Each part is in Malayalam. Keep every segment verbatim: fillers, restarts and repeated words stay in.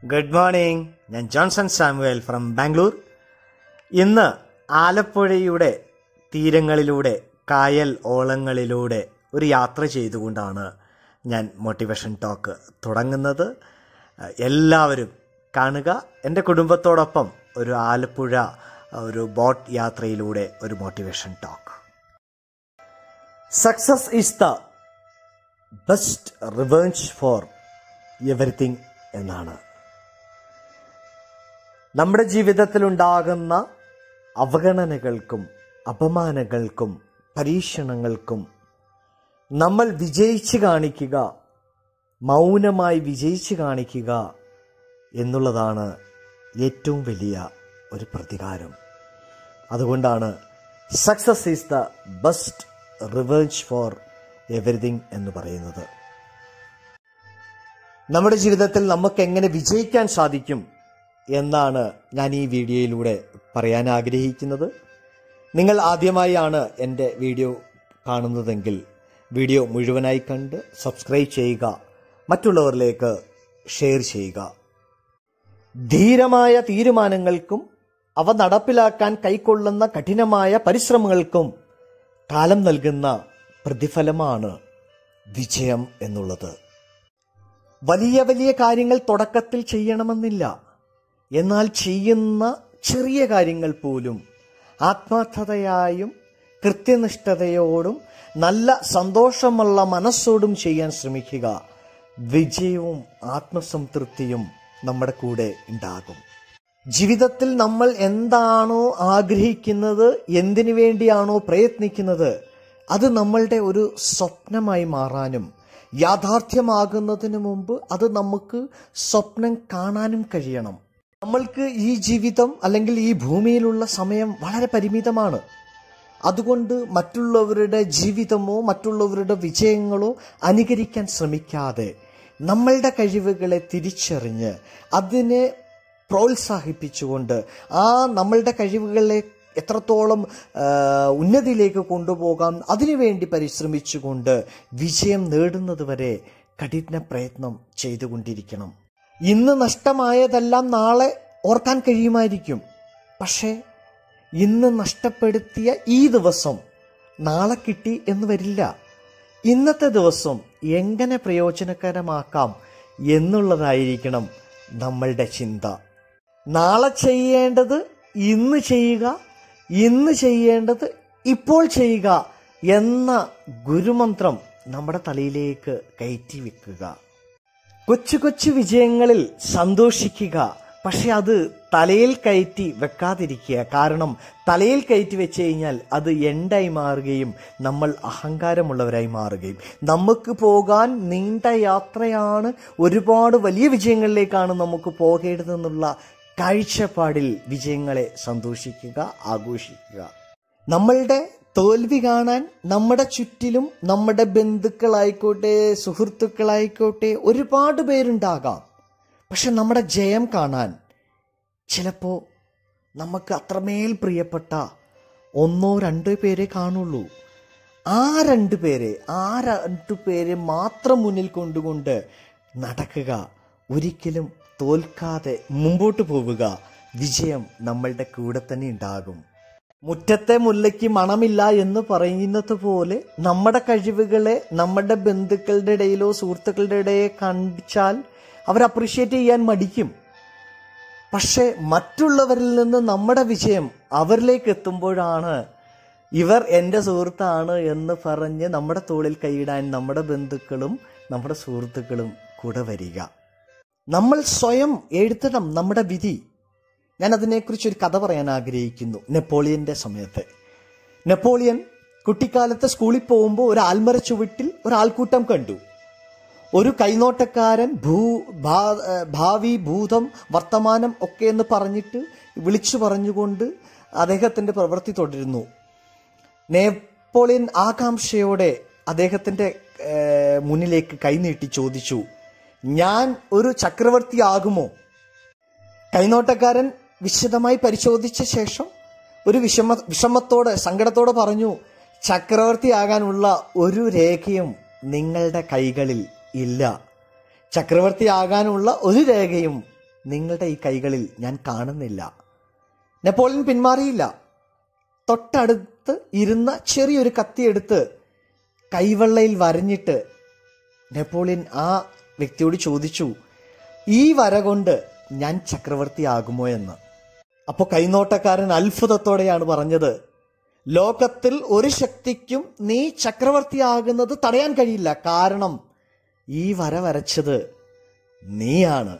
Good morning. ഞാൻ ജോൺസൺ സാമുവേൽ ഫ്രം ബാംഗ്ലൂർ. ഇന്ന് ആലപ്പുഴയുടെ തീരങ്ങളിലൂടെ കായൽ ഓളങ്ങളിലൂടെ ഒരു യാത്ര ചെയ്തുകൊണ്ടാണ് ഞാൻ മോട്ടിവേഷൻ ടോക്ക് തുടങ്ങുന്നത്. എല്ലാവരും കാണുക. എൻ്റെ കുടുംബത്തോടൊപ്പം ഒരു ആലപ്പുഴ ഒരു ബോട്ട് യാത്രയിലൂടെ ഒരു motivation talk. Success is the best revenge for everything എന്നാണ്. നമ്മുടെ ജീവിതത്തിലുണ്ടാകുന്ന അവഗണനകൾക്കും അപമാനങ്ങൾക്കും പരീക്ഷണങ്ങൾക്കും നമ്മൾ വിജയിച്ച് കാണിക്കുക, മൗനമായി വിജയിച്ച് കാണിക്കുക എന്നുള്ളതാണ് ഏറ്റവും വലിയ ഒരു പ്രതികാരം. അതുകൊണ്ടാണ് success is the best revenge for everything എന്ന് പറയുന്നത്. നമ്മുടെ ജീവിതത്തിൽ നമുക്ക് എങ്ങനെ വിജയിക്കാൻ സാധിക്കും എന്നാണ് ഞാൻ ഈ വീഡിയോയിലൂടെ പറയാൻ ആഗ്രഹിക്കുന്നത്. നിങ്ങൾ ആദ്യമായാണ് എൻ്റെ വീഡിയോ കാണുന്നതെങ്കിൽ വീഡിയോ മുഴുവനായി കണ്ട് സബ്സ്ക്രൈബ് ചെയ്യുക, മറ്റുള്ളവരിലേക്ക് ഷെയർ ചെയ്യുക. ധീരമായ തീരുമാനങ്ങൾക്കും അവ നടപ്പിലാക്കാൻ കൈക്കൊള്ളുന്ന കഠിനമായ പരിശ്രമങ്ങൾക്കും കാലം നൽകുന്ന പ്രതിഫലമാണ് വിജയം എന്നുള്ളത്. വലിയ വലിയ കാര്യങ്ങൾ തുടക്കത്തിൽ ചെയ്യണമെന്നില്ല. എന്നാൽ ചെയ്യുന്ന ചെറിയ കാര്യങ്ങൾ പോലും ആത്മാർത്ഥതയായും കൃത്യനിഷ്ഠതയോടും നല്ല സന്തോഷമുള്ള മനസ്സോടും ചെയ്യാൻ ശ്രമിക്കുക. വിജയവും ആത്മസംതൃപ്തിയും നമ്മുടെ കൂടെ ഉണ്ടാകും. ജീവിതത്തിൽ നമ്മൾ എന്താണോ ആഗ്രഹിക്കുന്നത്, എന്തിനു വേണ്ടിയാണോ പ്രയത്നിക്കുന്നത്, അത് നമ്മളുടെ ഒരു സ്വപ്നമായി മാറാനും യാഥാർത്ഥ്യമാകുന്നതിന് മുമ്പ് അത് നമുക്ക് സ്വപ്നം കാണാനും കഴിയണം. നമ്മൾക്ക് ഈ ജീവിതം അല്ലെങ്കിൽ ഈ ഭൂമിയിലുള്ള സമയം വളരെ പരിമിതമാണ്. അതുകൊണ്ട് മറ്റുള്ളവരുടെ ജീവിതമോ മറ്റുള്ളവരുടെ വിജയങ്ങളോ അനുകരിക്കാൻ ശ്രമിക്കാതെ നമ്മളുടെ കഴിവുകളെ തിരിച്ചറിഞ്ഞ് അതിനെ പ്രോത്സാഹിപ്പിച്ചുകൊണ്ട് ആ നമ്മളുടെ കഴിവുകളെ എത്രത്തോളം ഉന്നതിയിലേക്ക് കൊണ്ടുപോകാം അതിനുവേണ്ടി പരിശ്രമിച്ചുകൊണ്ട് വിജയം നേടുന്നത് വരെ കഠിന പ്രയത്നം ചെയ്തുകൊണ്ടിരിക്കണം. ഇന്ന് നഷ്ടമായതെല്ലാം നാളെ ഓർക്കാൻ കഴിയുമായിരിക്കും. പക്ഷേ ഇന്ന് നഷ്ടപ്പെടുത്തിയ ഈ ദിവസം നാളെ കിട്ടി എന്ന് വരില്ല. ഇന്നത്തെ ദിവസം എങ്ങനെ പ്രയോജനകരമാക്കാം എന്നുള്ളതായിരിക്കണം നമ്മളുടെ ചിന്ത. നാളെ ചെയ്യേണ്ടത് ഇന്ന് ചെയ്യുക, ഇന്ന് ചെയ്യേണ്ടത് ഇപ്പോൾ ചെയ്യുക എന്ന ഗുരുമന്ത്രം നമ്മുടെ തലയിലേക്ക് കയറ്റി വെക്കുക. കൊച്ചു കൊച്ചു വിജയങ്ങളിൽ സന്തോഷിക്കുക, പക്ഷെ അത് തലയിൽ കയറ്റി വെക്കാതിരിക്കുക. കാരണം തലയിൽ കയറ്റി വെച്ച് കഴിഞ്ഞാൽ അത് എണ്ടായി മാറുകയും നമ്മൾ അഹങ്കാരമുള്ളവരായി മാറുകയും, നമുക്ക് പോകാൻ നീണ്ട യാത്രയാണ്, ഒരുപാട് വലിയ വിജയങ്ങളിലേക്കാണ് നമുക്ക് പോകേണ്ടതെന്നുള്ള കാഴ്ചപ്പാടിൽ വിജയങ്ങളെ സന്തോഷിക്കുക, ആഘോഷിക്കുക. നമ്മളുടെ തോൽവി കാണാൻ നമ്മുടെ ചുറ്റിലും നമ്മുടെ ബന്ധുക്കളായിക്കോട്ടെ സുഹൃത്തുക്കളായിക്കോട്ടെ ഒരുപാട് പേരുണ്ടാകാം. പക്ഷെ നമ്മുടെ ജയം കാണാൻ ചിലപ്പോൾ നമുക്ക് അത്രമേൽ പ്രിയപ്പെട്ട ഒന്നോ രണ്ടോ പേരെ കാണുള്ളൂ. ആ രണ്ടു പേരെ ആ രണ്ടു പേരെ മാത്രം മുന്നിൽ കൊണ്ടുകൊണ്ട് നടക്കുക. ഒരിക്കലും തോൽക്കാതെ മുമ്പോട്ട് പോവുക. വിജയം നമ്മളുടെ കൂടെ തന്നെ ഉണ്ടാകും. മുറ്റത്തെ മുല്ലയ്ക്ക് മണമില്ല എന്ന് പറയുന്നത് പോലെ നമ്മുടെ കഴിവുകളെ നമ്മുടെ ബന്ധുക്കളുടെ ഇടയിലോ സുഹൃത്തുക്കളുടെ ഇടയിൽ കണ്ടിച്ചാൽ അവർ അപ്രീഷിയേറ്റ് ചെയ്യാൻ മടിക്കും. പക്ഷെ മറ്റുള്ളവരിൽ നിന്ന് നമ്മുടെ വിജയം അവരിലേക്ക് എത്തുമ്പോഴാണ് ഇവർ എൻ്റെ സുഹൃത്താണ് എന്ന് പറഞ്ഞ് നമ്മുടെ തോളിൽ കൈയിടാൻ നമ്മുടെ ബന്ധുക്കളും നമ്മുടെ സുഹൃത്തുക്കളും കൂടെ വരിക. നമ്മൾ സ്വയം എഴുതണം നമ്മുടെ വിധി. ഞാൻ അതിനെക്കുറിച്ച് ഒരു കഥ പറയാൻ ആഗ്രഹിക്കുന്നു. നെപ്പോളിയന്റെ സമയത്ത് നെപ്പോളിയൻ കുട്ടിക്കാലത്ത് സ്കൂളിൽ പോകുമ്പോൾ ഒരു ആൽമര ചുവട്ടിൽ ഒരു ആൾക്കൂട്ടം കണ്ടു. ഒരു കൈനോട്ടക്കാരൻ ഭൂ ഭാവി ഭൂതം വർത്തമാനം ഒക്കെ എന്ന് പറഞ്ഞിട്ട് വിളിച്ചു പറഞ്ഞുകൊണ്ട് അദ്ദേഹത്തിന്റെ പ്രവൃത്തി തുടരുന്നു. നെപ്പോളിയൻ ആകാംക്ഷയോടെ അദ്ദേഹത്തിന്റെ മുന്നിലേക്ക് കൈനീട്ടി ചോദിച്ചു, ഞാൻ ഒരു ചക്രവർത്തിയാകുമോ? കൈനോട്ടക്കാരൻ വിശദമായി പരിശോധിച്ച ശേഷം ഒരു വിഷമ വിഷമത്തോടെ സങ്കടത്തോടെ പറഞ്ഞു, ചക്രവർത്തിയാകാനുള്ള ഒരു രേഖയും നിങ്ങളുടെ കൈകളിൽ ഇല്ല. ചക്രവർത്തിയാകാനുള്ള ഒരു രേഖയും നിങ്ങളുടെ ഈ കൈകളിൽ ഞാൻ കാണുന്നില്ല. നെപ്പോളിയൻ പിന്മാറിയില്ല. തൊട്ടടുത്ത് ഇരുന്ന ചെറിയൊരു കത്തിയെടുത്ത് കൈവെള്ളയിൽ വരഞ്ഞിട്ട് നെപ്പോളിയൻ ആ വ്യക്തിയോട് ചോദിച്ചു, ഈ വര കൊണ്ട് ഞാൻ ചക്രവർത്തിയാകുമോ എന്ന്. അപ്പോൾ കൈനോട്ടക്കാരൻ അത്ഭുതത്തോടെയാണ് പറഞ്ഞത്, ലോകത്തിൽ ഒരു ശക്തിക്കും നീ ചക്രവർത്തിയാകുന്നത് തടയാൻ കഴിയില്ല. കാരണം ഈ വര വരച്ചത് നീയാണ്.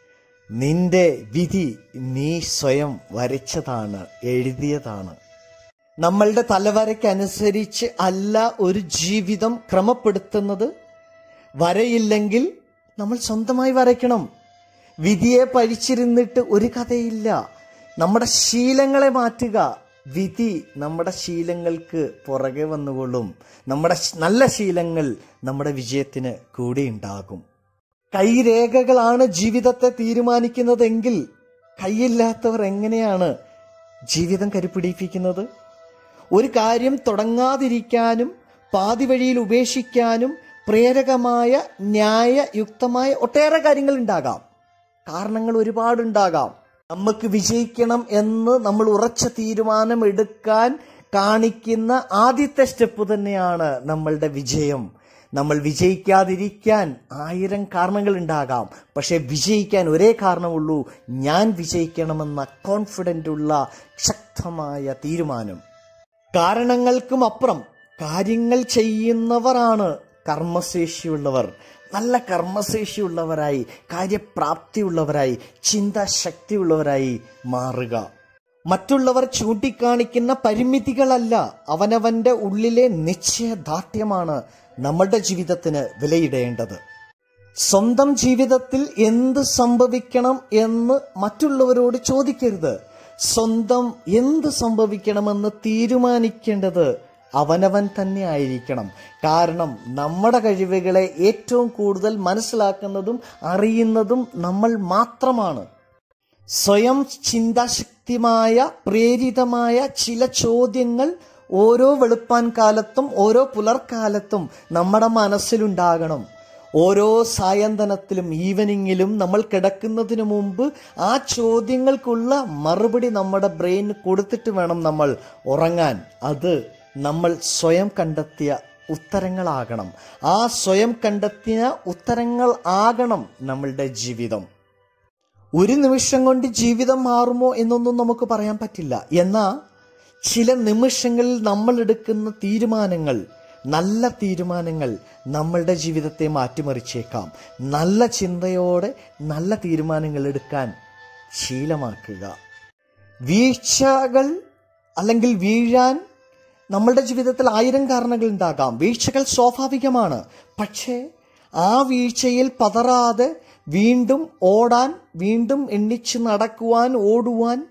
നിന്റെ വിധി നീ സ്വയം വരച്ചതാണ്, എഴുതിയതാണ്. നമ്മളുടെ തലവരയ്ക്കനുസരിച്ച് അല്ല ഒരു ജീവിതം ക്രമപ്പെടുത്തുന്നത്. വരയില്ലെങ്കിൽ നമ്മൾ സ്വന്തമായി വരയ്ക്കണം. വിധിയെ പഴിച്ചിരുന്നിട്ട് ഒരു കഥയില്ല. നമ്മുടെ ശീലങ്ങളെ മാറ്റുക. വിധി നമ്മുടെ ശീലങ്ങൾക്ക് പുറകെ വന്നുകൊള്ളും. നമ്മുടെ നല്ല ശീലങ്ങൾ നമ്മുടെ വിജയത്തിന് കൂടെ ഉണ്ടാകും. കൈരേഖകളാണ് ജീവിതത്തെ തീരുമാനിക്കുന്നതെങ്കിൽ കൈയില്ലാത്തവർ എങ്ങനെയാണ് ജീവിതം കരുപിടിപ്പിക്കുന്നത്? ഒരു കാര്യം തുടങ്ങാതിരിക്കാനും പാതി വഴിയിൽ ഉപേക്ഷിക്കാനും പ്രേരകമായ ന്യായയുക്തമായ ഒട്ടേറെ കാര്യങ്ങൾ ഉണ്ടാകാം. കാരണങ്ങൾ ഒരുപാടുണ്ടാകാം. നമുക്ക് വിജയിക്കണം എന്ന് നമ്മൾ ഉറച്ച തീരുമാനം എടുക്കാൻ കാണിക്കുന്ന ആദ്യത്തെ സ്റ്റെപ്പ് തന്നെയാണ് നമ്മളുടെ വിജയം. നമ്മൾ വിജയിക്കാതിരിക്കാൻ ആയിരം കാരണങ്ങൾ ഉണ്ടാകാം. പക്ഷെ വിജയിക്കാൻ ഒരേ കാരണമുള്ളൂ, ഞാൻ വിജയിക്കണമെന്ന കോൺഫിഡൻ്റ് ഉള്ള ശക്തമായ തീരുമാനം. കാരണങ്ങൾക്കും അപ്പുറം കാര്യങ്ങൾ ചെയ്യുന്നവരാണ് കർമ്മശേഷിയുള്ളവർ. നല്ല കർമ്മശേഷിയുള്ളവരായി, കാര്യപ്രാപ്തിയുള്ളവരായി, ചിന്താശക്തിയുള്ളവരായി മാറുക. മറ്റുള്ളവർ ചൂണ്ടിക്കാണിക്കുന്ന പരിമിതികളല്ല, അവനവന്റെ ഉള്ളിലെ നിശ്ചയദാർഢ്യമാണ് നമ്മളുടെ ജീവിതത്തിന് വിലയിടേണ്ടത്. സ്വന്തം ജീവിതത്തിൽ എന്ത് സംഭവിക്കണം എന്ന് മറ്റുള്ളവരോട് ചോദിക്കരുത്. സ്വന്തം എന്ത് സംഭവിക്കണമെന്ന് തീരുമാനിക്കേണ്ടത് അവനവൻ തന്നെ ആയിരിക്കണം. കാരണം നമ്മുടെ കഴിവുകളെ ഏറ്റവും കൂടുതൽ മനസ്സിലാക്കുന്നതും അറിയുന്നതും നമ്മൾ മാത്രമാണ്. സ്വയം ചിന്താശക്തിമായ പ്രേരിതമായ ചില ചോദ്യങ്ങൾ ഓരോ വെളുപ്പാൻ കാലത്തും ഓരോ പുലർക്കാലത്തും നമ്മുടെ മനസ്സിലുണ്ടാകണം. ഓരോ സായന്തനത്തിലും ഈവനിങ്ങിലും നമ്മൾ കിടക്കുന്നതിന് മുമ്പ് ആ ചോദ്യങ്ങൾക്കുള്ള മറുപടി നമ്മുടെ ബ്രെയിന് കൊടുത്തിട്ട് വേണം നമ്മൾ ഉറങ്ങാൻ. അത് നമ്മൾ സ്വയം കണ്ടെത്തിയ ഉത്തരങ്ങളാകണം. ആ സ്വയം കണ്ടെത്തിയ ഉത്തരങ്ങൾ ആകണം നമ്മളുടെ ജീവിതം. ഒരു നിമിഷം കൊണ്ട് ജീവിതം മാറുമോ എന്നൊന്നും നമുക്ക് പറയാൻ പറ്റില്ല. എന്നാൽ ചില നിമിഷങ്ങളിൽ നമ്മൾ എടുക്കുന്ന തീരുമാനങ്ങൾ, നല്ല തീരുമാനങ്ങൾ നമ്മളുടെ ജീവിതത്തെ മാറ്റിമറിച്ചേക്കാം. നല്ല ചിന്തയോടെ നല്ല തീരുമാനങ്ങൾ എടുക്കാൻ ശീലമാക്കുക. വീഴ്ചകൾ അല്ലെങ്കിൽ വീഴാൻ നമ്മളുടെ ജീവിതത്തിൽ ആയിരം കാരണങ്ങൾ ഉണ്ടാകാം. വീഴ്ചകൾ സ്വാഭാവികമാണ്. പക്ഷേ ആ വീഴ്ചയിൽ പതറാതെ വീണ്ടും ഓടാൻ, വീണ്ടും എണ്ണിച്ച് നടക്കുവാൻ, ഓടുവാൻ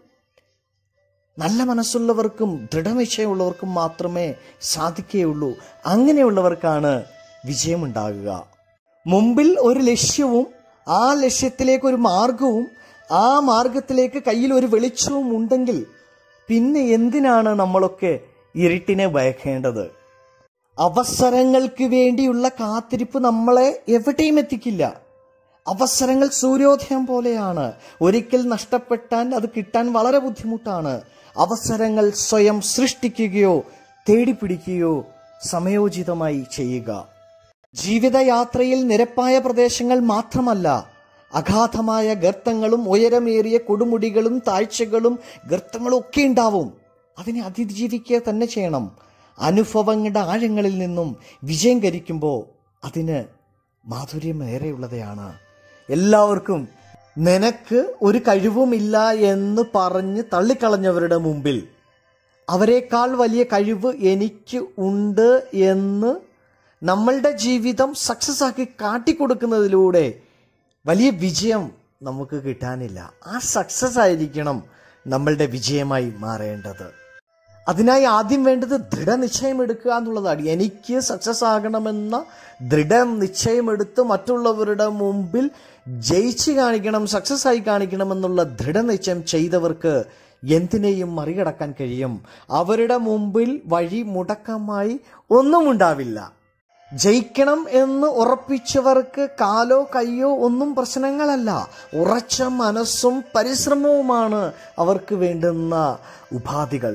നല്ല മനസ്സുള്ളവർക്കും ദൃഢനിശ്ചയമുള്ളവർക്കും മാത്രമേ സാധിക്കുകയുള്ളൂ. അങ്ങനെയുള്ളവർക്കാണ് വിജയമുണ്ടാകുക. മുമ്പിൽ ഒരു ലക്ഷ്യവും ആ ലക്ഷ്യത്തിലേക്ക് ഒരു മാർഗവും ആ മാർഗത്തിലേക്ക് കയ്യിൽ ഒരു വെളിച്ചവും ഉണ്ടെങ്കിൽ പിന്നെ എന്തിനാണ് നമ്മളൊക്കെ ഇരുട്ടിനെ ഭയക്കേണ്ടത്? അവസരങ്ങൾക്ക് വേണ്ടിയുള്ള കാത്തിരിപ്പ് നമ്മളെ എവിടെയും എത്തിക്കില്ല. അവസരങ്ങൾ സൂര്യോദയം പോലെയാണ്. ഒരിക്കൽ നഷ്ടപ്പെട്ടാൽ അത് കിട്ടാൻ വളരെ ബുദ്ധിമുട്ടാണ്. അവസരങ്ങൾ സ്വയം സൃഷ്ടിക്കുകയോ തേടിപ്പിടിക്കുകയോ സമയോചിതമായി ചെയ്യുക. ജീവിതയാത്രയിൽ നിരപ്പായ പ്രദേശങ്ങൾ മാത്രമല്ല, അഗാധമായ ഗർത്തങ്ങളും ഉയരമേറിയ കൊടുമുടികളും താഴ്ചകളും ഗർത്തങ്ങളും ഒക്കെ ഉണ്ടാവും. അതിനെ അതിജീവിക്കുക തന്നെ ചെയ്യണം. അനുഭവങ്ങളുടെ ആഴങ്ങളിൽ നിന്നും വിജയം കരിക്കുമ്പോൾ അതിന് മാധുര്യം ഏറെയുള്ളതാണ്. എല്ലാവർക്കും നിനക്ക് ഒരു കഴിവുമില്ല എന്ന് പറഞ്ഞ് തള്ളിക്കളഞ്ഞവരുടെ മുമ്പിൽ അവരെക്കാൾ വലിയ കഴിവ് എനിക്ക് ഉണ്ട് എന്ന് നമ്മളുടെ ജീവിതം സക്സസ് ആക്കി കാട്ടിക്കൊടുക്കുന്നതിലൂടെ വലിയ വിജയം നമുക്ക് കിട്ടാനില്ല. ആ സക്സസ് ആയിരിക്കണം നമ്മളുടെ വിജയമായി മാറേണ്ടത്. അതിനായി ആദ്യം വേണ്ടത് ദൃഢനിശ്ചയം എടുക്കുക എന്നുള്ളതാണ്. എനിക്ക് സക്സസ് ആകണമെന്ന ദൃഢനിശ്ചയമെടുത്ത് മറ്റുള്ളവരുടെ മുമ്പിൽ ജയിച്ച് കാണിക്കണം, സക്സസ് ആയി കാണിക്കണമെന്നുള്ള ദൃഢനിശ്ചയം ചെയ്തവർക്ക് എന്തിനേയും മറികടക്കാൻ കഴിയും. അവരുടെ മുമ്പിൽ വഴി മുടക്കമായി ഒന്നും ഉണ്ടാവില്ല. ജയിക്കണം എന്ന് ഉറപ്പിച്ചവർക്ക് കാലോ കയ്യോ ഒന്നും പ്രശ്നങ്ങളല്ല. ഉറച്ച മനസ്സും പരിശ്രമവുമാണ് അവർക്ക് വേണ്ടുന്ന ഉപാധികൾ.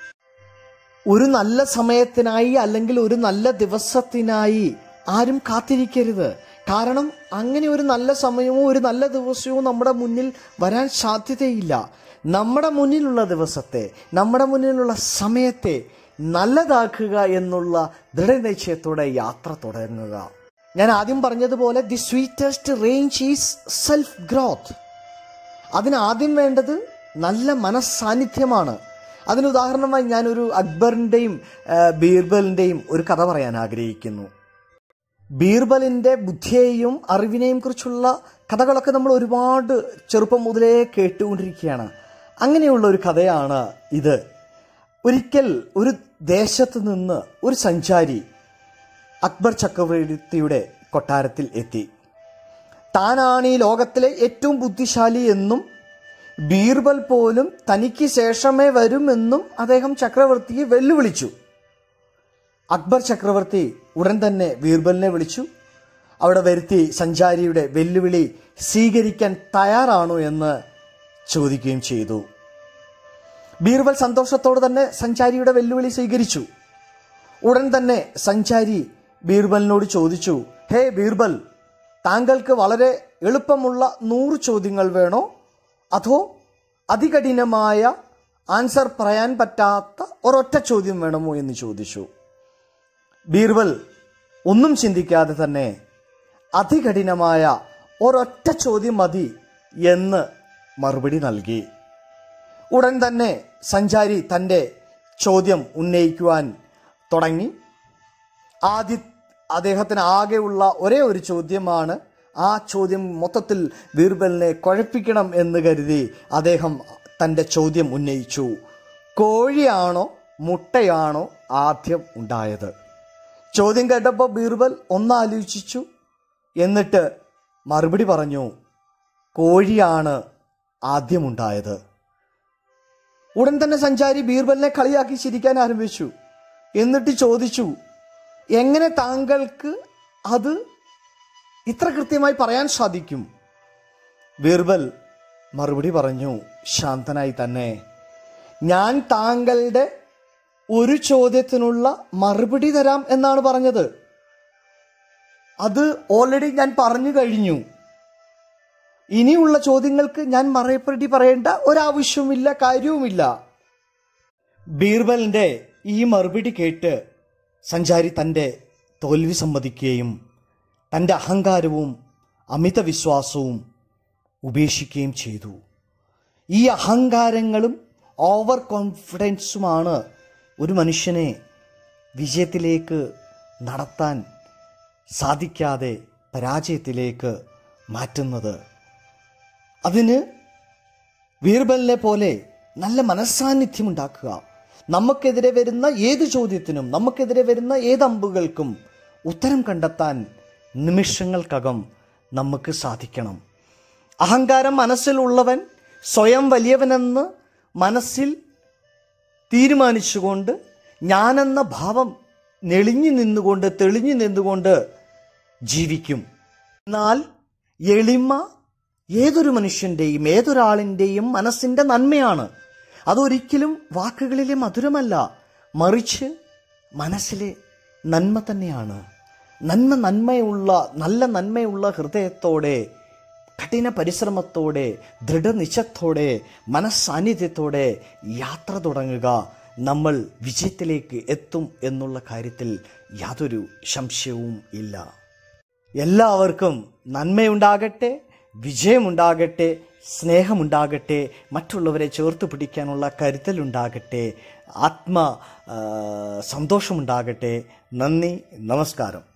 ഒരു നല്ല സമയത്തിനായി അല്ലെങ്കിൽ ഒരു നല്ല ദിവസത്തിനായി ആരും കാത്തിരിക്കരുത്. കാരണം അങ്ങനെ ഒരു നല്ല സമയവും ഒരു നല്ല ദിവസവും നമ്മുടെ മുന്നിൽ വരാൻ സാധ്യതയില്ല. നമ്മുടെ മുന്നിലുള്ള ദിവസത്തെ, നമ്മുടെ മുന്നിലുള്ള സമയത്തെ നല്ലതാക്കുക എന്നുള്ള ദൃഢനിശ്ചയത്തോടെ യാത്ര തുടങ്ങുക. ഞാൻ ആദ്യം പറഞ്ഞതുപോലെ the sweetest range is self growth. അതിനാദ്യം വേണ്ടത് നല്ല മനസ്സാന്നിധ്യമാണ്. അതിന് ഉദാഹരണമായി ഞാനൊരു അക്ബറിൻ്റെയും ബീർബലിൻ്റെയും ഒരു കഥ പറയാൻ ആഗ്രഹിക്കുന്നു. ബീർബലിൻ്റെ ബുദ്ധിയെയും അറിവിനെയും കുറിച്ചുള്ള കഥകളൊക്കെ നമ്മൾ ഒരുപാട് ചെറുപ്പം മുതലേ കേട്ടുകൊണ്ടിരിക്കുകയാണ്. അങ്ങനെയുള്ള ഒരു കഥയാണ് ഇത്. ഒരിക്കൽ ഒരു ദേശത്ത് നിന്ന് ഒരു സഞ്ചാരി അക്ബർ ചക്രവർത്തിയുടെ കൊട്ടാരത്തിൽ എത്തി. താനാണ് ഈ ലോകത്തിലെ ഏറ്റവും ബുദ്ധിശാലി എന്നും ബീർബൽ പോലും തനിക്ക് ശേഷമേ വരുമെന്നും അദ്ദേഹം ചക്രവർത്തിയെ വെല്ലുവിളിച്ചു. അക്ബർ ചക്രവർത്തി ഉടൻ തന്നെ ബീർബലിനെ വിളിച്ചു. അവിടെ വരുത്തി സഞ്ചാരിയുടെ വെല്ലുവിളി സ്വീകരിക്കാൻ തയ്യാറാണോ എന്ന് ചോദിക്കുകയും ചെയ്തു. ബീർബൽ സന്തോഷത്തോടെ തന്നെ സഞ്ചാരിയുടെ വെല്ലുവിളി സ്വീകരിച്ചു. ഉടൻ തന്നെ സഞ്ചാരി ബീർബലിനോട് ചോദിച്ചു, ഹേ ബീർബൽ, താങ്കൾക്ക് വളരെ എളുപ്പമുള്ള നൂറ് ചോദ്യങ്ങൾ വേണോ, അതോ അതികഠിനമായ ആൻസർ പറയാൻ പറ്റാത്ത ഒരൊറ്റ ചോദ്യം വേണമോ എന്ന് ചോദിച്ചു. ബീർബൽ ഒന്നും ചിന്തിക്കാതെ തന്നെ അതികഠിനമായ ഒരൊറ്റ ചോദ്യം മതി എന്ന് മറുപടി നൽകി. ഉടൻ തന്നെ സഞ്ചാരി തൻ്റെ ചോദ്യം ഉന്നയിക്കുവാൻ തുടങ്ങി. ആദ്യ അദ്ദേഹത്തിന് ആകെയുള്ള ഒരേ ഒരു ചോദ്യമാണ്. ആ ചോദ്യം മൊത്തത്തിൽ ബീർബലിനെ കുഴപ്പിക്കണം എന്ന് കരുതി അദ്ദേഹം തൻ്റെ ചോദ്യം ഉന്നയിച്ചു. കോഴിയാണോ മുട്ടയാണോ ആദ്യം ഉണ്ടായത്? ചോദ്യം കേട്ടപ്പോൾ ബീർബൽ ഒന്നാലോചിച്ചു. എന്നിട്ട് മറുപടി പറഞ്ഞു, കോഴിയാണ് ആദ്യമുണ്ടായത്. ഉടൻ തന്നെ സഞ്ചാരി ബീർബലിനെ കളിയാക്കി ചിരിക്കാൻ ആരംഭിച്ചു. എന്നിട്ട് ചോദിച്ചു, എങ്ങനെ താങ്കൾക്ക് അത് ഇത്ര കൃത്യമായി പറയാൻ സാധിക്കും? ബീർബൽ മറുപടി പറഞ്ഞു ശാന്തനായി തന്നെ, ഞാൻ താങ്കളുടെ ഒരു ചോദ്യത്തിനുള്ള മറുപടി തരാം എന്നാണ് പറഞ്ഞത്. അത് ഓൾറെഡി ഞാൻ പറഞ്ഞു കഴിഞ്ഞു. ഇനിയുള്ള ചോദ്യങ്ങൾക്ക് ഞാൻ മറുപടി പറയേണ്ട ഒരാവശ്യവുമില്ല, കാര്യവുമില്ല. ബീർബലിന്റെ ഈ മറുപടി കേട്ട് സഞ്ചാരി തൻ്റെ തോൽവി സമ്മതിക്കുകയും തൻ്റെ അഹങ്കാരവും അമിത വിശ്വാസവും ഉപേക്ഷിക്കുകയും ചെയ്തു. ഈ അഹങ്കാരങ്ങളും ഓവർ കോൺഫിഡൻസുമാണ് ഒരു മനുഷ്യനെ വിജയത്തിലേക്ക് നടത്താൻ സാധിക്കാതെ പരാജയത്തിലേക്ക് മാറ്റുന്നത്. അതിന് ബീർബലിനെ പോലെ നല്ല മനസ്സാന്നിധ്യം ഉണ്ടാക്കുക. നമുക്കെതിരെ വരുന്ന ഏത് ചോദ്യത്തിനും, നമുക്കെതിരെ വരുന്ന ഏത് അമ്പുകൾക്കും ഉത്തരം കണ്ടെത്താൻ നിമിഷങ്ങൾക്കകം നമുക്ക് സാധിക്കണം. അഹങ്കാരം മനസ്സിലുള്ളവൻ സ്വയം വലിയവനെന്ന് മനസ്സിൽ തീരുമാനിച്ചുകൊണ്ട് ഞാനെന്ന ഭാവം നെളിഞ്ഞു നിന്നുകൊണ്ട് തെളിഞ്ഞു നിന്നുകൊണ്ട് ജീവിക്കും. എന്നാൽ എളിമ ഏതൊരു മനുഷ്യൻ്റെയും ഏതൊരാളിൻ്റെയും മനസ്സിൻ്റെ നന്മയാണ്. അതൊരിക്കലും വാക്കുകളിലെ മധുരമല്ല, മറിച്ച് മനസ്സിലെ നന്മ തന്നെയാണ്. നന്മ നന്മയുള്ള നല്ല നന്മയുള്ള ഹൃദയത്തോടെ, കഠിന പരിശ്രമത്തോടെ, ദൃഢനിശ്ചയത്തോടെ, മനസ്സാന്നിധ്യത്തോടെ യാത്ര തുടങ്ങുക. നമ്മൾ വിജയത്തിലേക്ക് എത്തും എന്നുള്ള കാര്യത്തിൽ യാതൊരു സംശയവും ഇല്ല. എല്ലാവർക്കും നന്മയുണ്ടാകട്ടെ, വിജയമുണ്ടാകട്ടെ, സ്നേഹമുണ്ടാകട്ടെ, മറ്റുള്ളവരെ ചേർത്ത് പിടിക്കാനുള്ള കരുതലുണ്ടാകട്ടെ, ആത്മ സന്തോഷമുണ്ടാകട്ടെ. നന്ദി, നമസ്കാരം.